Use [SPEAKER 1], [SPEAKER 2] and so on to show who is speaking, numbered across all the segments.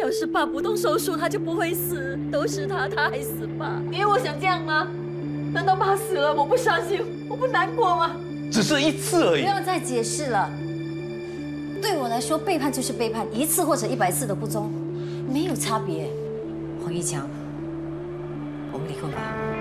[SPEAKER 1] 要是爸不动手术，他就不会死，都是他害死爸。
[SPEAKER 2] 因为我想这样吗？难道爸死了我不伤心，我不难过吗？
[SPEAKER 3] 只是一次而已。
[SPEAKER 4] 不要再解释了。对我来说，背叛就是背叛，1次或者100次的不忠，没有差别。黄一强，我们离婚吧。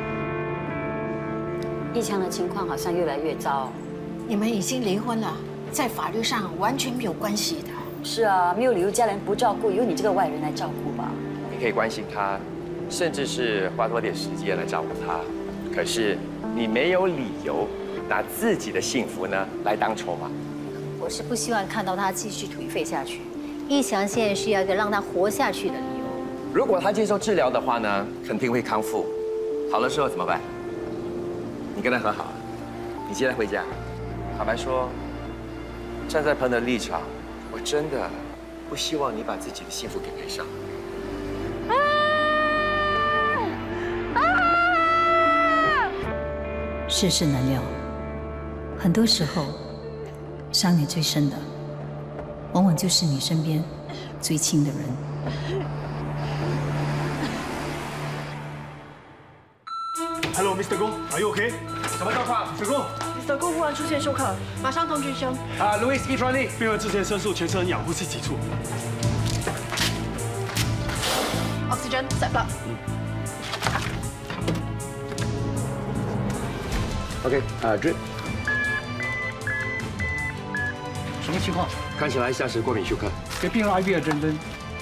[SPEAKER 5] 一强的情况好像越来越糟。
[SPEAKER 6] 你们已经离婚了，在法律上完全没有关系的。
[SPEAKER 5] 是啊，没有理由家人不照顾，由你这个外人来照顾吧。
[SPEAKER 3] 你可以关心他，甚至是花多点时间来照顾他。可是你没有理由拿自己的幸福呢来当筹码。
[SPEAKER 4] 我是不希望看到他继续颓废下去。一强现在需要一个让他活下去的理由。
[SPEAKER 3] 如果他接受治疗的话呢，肯定会康复。好了之后怎么办？你跟他和好，你接他回家。坦白说，站在朋友的立场，我真的不希望你把自己的幸福给赔上。
[SPEAKER 7] 世事难料，很多时候伤你最深的，往往就是你身边最亲的人。
[SPEAKER 8] Hello, Mr. Go, are you okay?
[SPEAKER 3] 什么状况
[SPEAKER 8] Mr. Go,
[SPEAKER 2] Mr. 顾忽然出现休克，马上通知医生。
[SPEAKER 3] Louis 一传力。
[SPEAKER 8] 病人之前申诉全身氧，呼吸急促。
[SPEAKER 2] Oxygen set up。
[SPEAKER 3] OK， drip。
[SPEAKER 9] 什么情况？
[SPEAKER 3] 看起来像是过敏休克。
[SPEAKER 9] 给病人 IV 针针。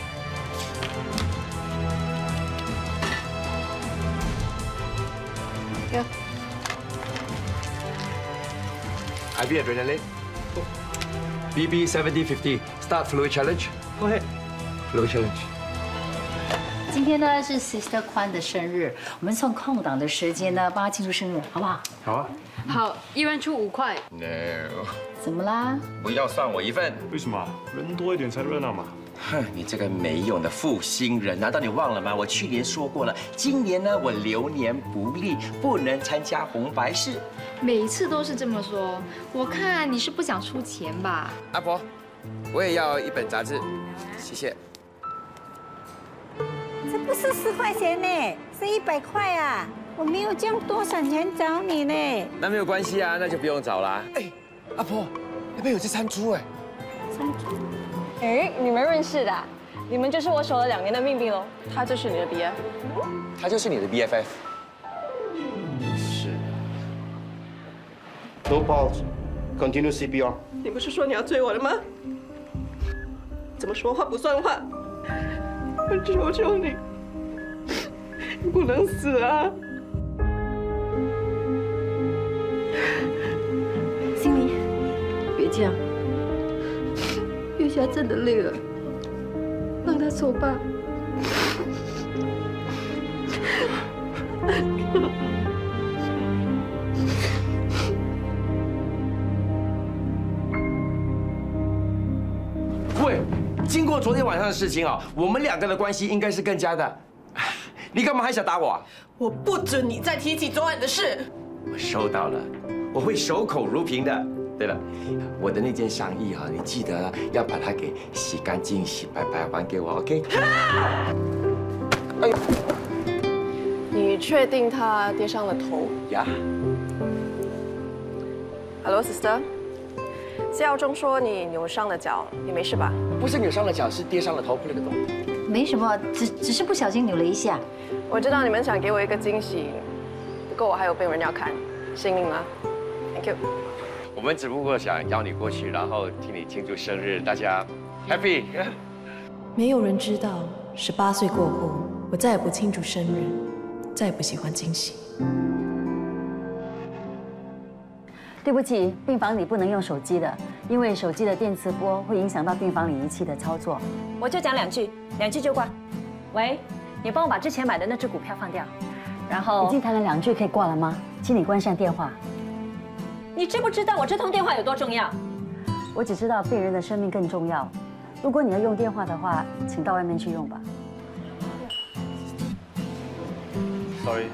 [SPEAKER 3] IV adrenaline. BB 7050. Start fluid challenge.
[SPEAKER 9] Go ahead.
[SPEAKER 3] Fluid challenge.
[SPEAKER 4] 今天呢是 Sister 宽的生日，我们趁空档的时间呢帮他庆祝生日，好不好？
[SPEAKER 3] 好啊。
[SPEAKER 2] 好，一人出5块。
[SPEAKER 3] No。
[SPEAKER 4] 怎么啦？
[SPEAKER 3] 不要算我一份。
[SPEAKER 8] 为什么？人多一点才热闹嘛。
[SPEAKER 3] 哼，你这个没用的负心人，难道你忘了吗？我去年说过了，今年呢我流年不利，不能参加红白事。
[SPEAKER 10] 每一次都是这么说，我看你是不想出钱吧？
[SPEAKER 3] 阿婆，我也要一本杂志，谢谢。
[SPEAKER 6] 这不是10块钱呢，是100块啊！我没有这样多省钱找你呢。
[SPEAKER 3] 那没有关系啊，那就不用找啦。哎，阿婆，那边有只山猪哎。
[SPEAKER 6] 山猪？
[SPEAKER 2] 哎，你们认识的？你们就是我守了2年的命病喽。他就是你的 BF。
[SPEAKER 3] 他就是你的 BFF。是。
[SPEAKER 11] No pulse. Continue CPR.
[SPEAKER 2] 你不是说你要追我的吗？怎么说话不算话？我求求你，你不能死啊！心里别这样，月霞真的累了，让她走吧。
[SPEAKER 3] 喂，经过昨天晚上的事情啊，我们2个的关系应该是更加的。你干嘛还想打我啊？
[SPEAKER 2] 我不准你再提起昨晚的事。
[SPEAKER 3] 我收到了，我会守口如瓶的。对了，我的那件上衣啊，你记得要把它给洗干净、洗白白还给我 ，OK？ 哎呦，
[SPEAKER 2] 你确定他跌伤了头？
[SPEAKER 3] 呀。
[SPEAKER 2] Hello, sister。资料中说你扭伤了脚，你没事吧？
[SPEAKER 3] 不是扭伤了脚，是跌伤了头，破了个洞。
[SPEAKER 4] 没什么，只是不小心扭了一下。
[SPEAKER 2] 我知道你们想给我一个惊喜，不过我还有病人要看，幸运吗 ？Thank you。
[SPEAKER 3] 我们只不过想邀你过去，然后替你庆祝生日，大家 happy。
[SPEAKER 12] 没有人知道，18岁过后，我再也不庆祝生日，再也不喜欢惊喜。
[SPEAKER 5] 对不起，病房里不能用手机的，因为手机的电磁波会影响到病房里仪器的操作。我就讲2句，2句就挂。喂，你帮我把之前买的那只股票放掉，然后已经谈了2句，可以挂了吗？请你关上电话。你知不知道我这通电话有多重要？我只知道病人的生命更重要。如果你要用电话的话，请到外面去用吧。
[SPEAKER 8] Sorry。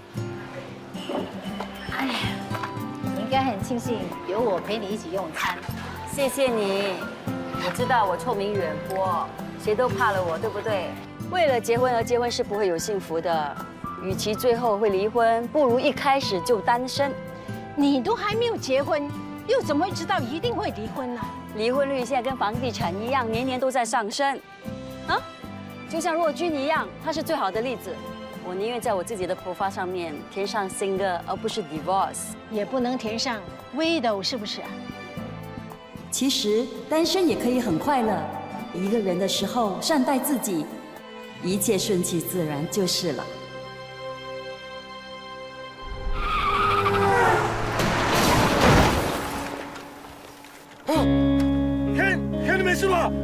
[SPEAKER 4] 哎呀。应该很庆幸有我陪你一起用餐，
[SPEAKER 5] 谢谢你。我知道我臭名远播， 谁都怕了我，对不对？为了结婚而结婚是不会有幸福的，与其最后会离婚，不如一开始就单身。
[SPEAKER 6] 你都还没有结婚，又怎么会知道一定会离婚呢？
[SPEAKER 5] 离婚率现在跟房地产一样，年年都在上升。啊，就像若君一样，他是最好的例子。我宁愿在我自己的profile上面填上 single， 而不是 divorce，
[SPEAKER 6] 也不能填上 widow， 是不是啊？
[SPEAKER 5] 其实单身也可以很快乐，一个人的时候善待自己，一切顺其自然就是了。
[SPEAKER 8] Ken， 你没事吧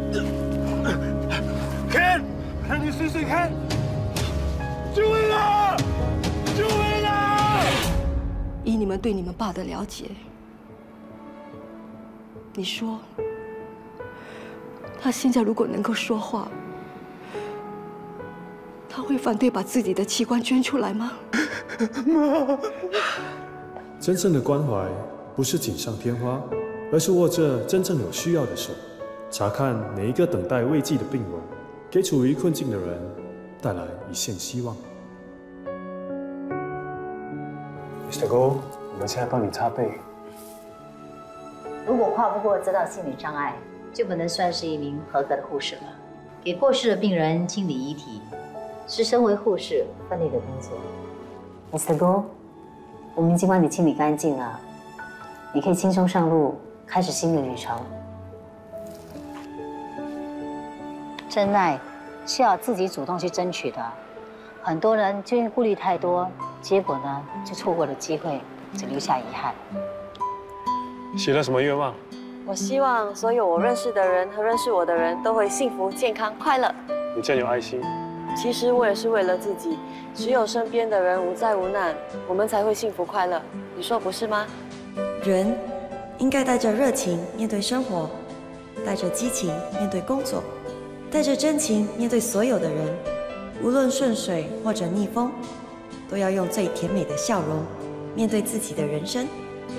[SPEAKER 8] ？Ken， 你醒醒 ，Ken， 救命啊！救命啊！
[SPEAKER 2] 以你们对你们爸的了解，你说他现在如果能够说话，他会反对把自己的器官捐出来吗？
[SPEAKER 8] 妈，
[SPEAKER 13] 真正的关怀不是锦上添花，而是握着真正有需要的手，查看每一个等待慰藉的病人，给处于困境的人带来一线希望。Mr. Go， 我们现在帮你擦背。
[SPEAKER 7] 如果跨不过这道心理障碍，就不能算是一名合格的护士了。给过世的病人清理遗体，是身为护士分内的工作。Mr. Go， 我们已经帮你清理干净了，你可以轻松上路，开始新的旅程。真爱是要自己主动去争取的，很多人就因为顾虑太多，结果呢就错过了机会，只留下遗憾。
[SPEAKER 8] 许了什么愿望？
[SPEAKER 12] 我希望所有我认识的人和认识我的人都会幸福、健康、快乐。
[SPEAKER 8] 你真有爱心。
[SPEAKER 12] 其实我也是为了自己，只有身边的人无灾无难，我们才会幸福快乐。你说不是吗？
[SPEAKER 14] 人应该带着热情面对生活，带着激情面对工作，带着真情面对所有的人。无论顺水或者逆风，都要用最甜美的笑容面对自己的人生。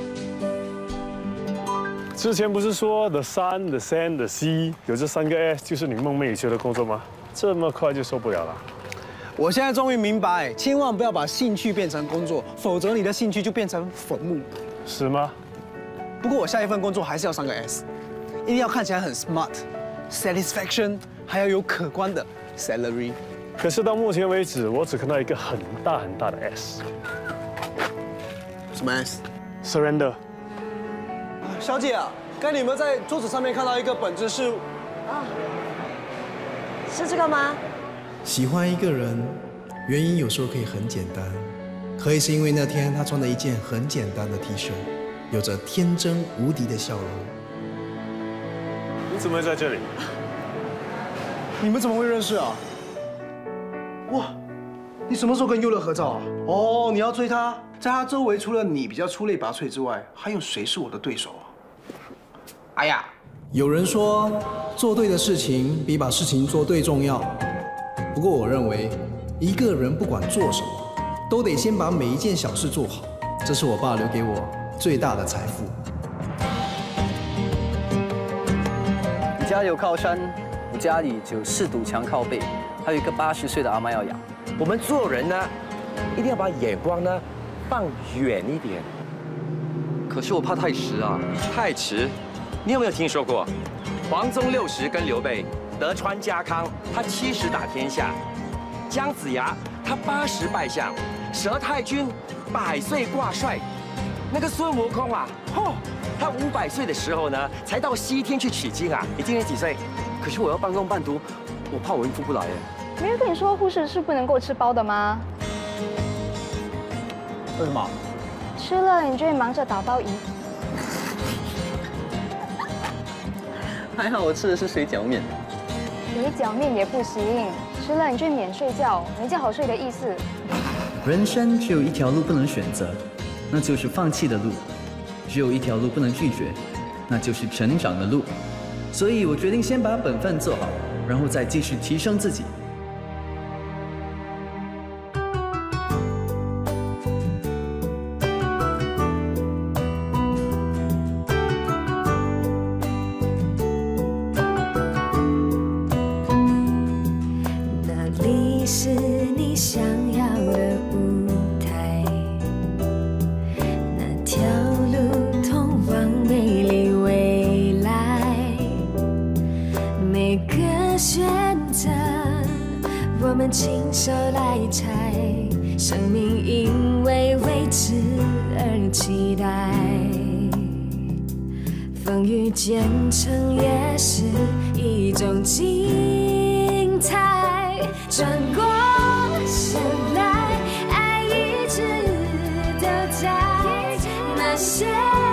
[SPEAKER 8] 之前不是说 The Sun, The Sand, The Sea 有这3个 S 就是你梦寐以求的工作吗？这么快就受不了了？
[SPEAKER 15] 我现在终于明白，千万不要把兴趣变成工作，否则你的兴趣就变成坟墓。
[SPEAKER 8] 是吗？
[SPEAKER 15] 不过我下一份工作还是要3个 S， 一定要看起来很 smart，satisfaction， 还要有可观的 salary。
[SPEAKER 8] 可是到目前为止，我只看到一个很大很大的 S。
[SPEAKER 15] 什么 S？
[SPEAKER 8] Surrender。
[SPEAKER 15] 小姐啊，刚才你们在桌子上面看到一个本质是……
[SPEAKER 12] 啊，是这个吗？
[SPEAKER 16] 喜欢一个人，原因有时候可以很简单，可以是因为那天他穿了一件很简单的 T 恤，有着天真无敌的笑容。
[SPEAKER 8] 你怎么会在这里？
[SPEAKER 15] 你们怎么会认识啊？哇，你什么时候跟优乐合照啊？哦，你要追他，在他周围除了你比较出类拔萃之外，还有谁是我的对手啊？哎呀，
[SPEAKER 16] 有人说做对的事情比把事情做对重要，不过我认为一个人不管做什么，都得先把每一件小事做好，这是我爸留给我最大的财富。
[SPEAKER 17] 你家里有靠山，我家里只有4堵墙靠背，还有一个80岁的阿妈要养。
[SPEAKER 3] 我们做人呢，一定要把眼光呢放远一点。
[SPEAKER 17] 可是我怕太迟啊！
[SPEAKER 3] 太迟？你有没有听说过，黄宗60跟刘备，德川家康他70打天下，姜子牙他80拜相，佘太君100岁挂帅，那个孙悟空啊，他500岁的时候呢，才到西天去取经啊。你今年几岁？
[SPEAKER 17] 可是我要半工半读，我怕我应付不来耶。
[SPEAKER 10] 没人跟你说护士是不能够吃包的吗？
[SPEAKER 15] 为什么？
[SPEAKER 10] 吃了你就会忙着打包仪。
[SPEAKER 17] 还好我吃的是水饺面。
[SPEAKER 10] 水饺面也不行，吃了你就免睡觉，没觉好睡的意思。
[SPEAKER 18] 人生只有一条路不能选择，那就是放弃的路；只有一条路不能拒绝，那就是成长的路。所以我决定先把本分做好，然后再继续提升自己。
[SPEAKER 19] 们亲手来拆，生命因为未知而期待。风雨兼程也是一种精彩。转过身来，爱一直都在那些。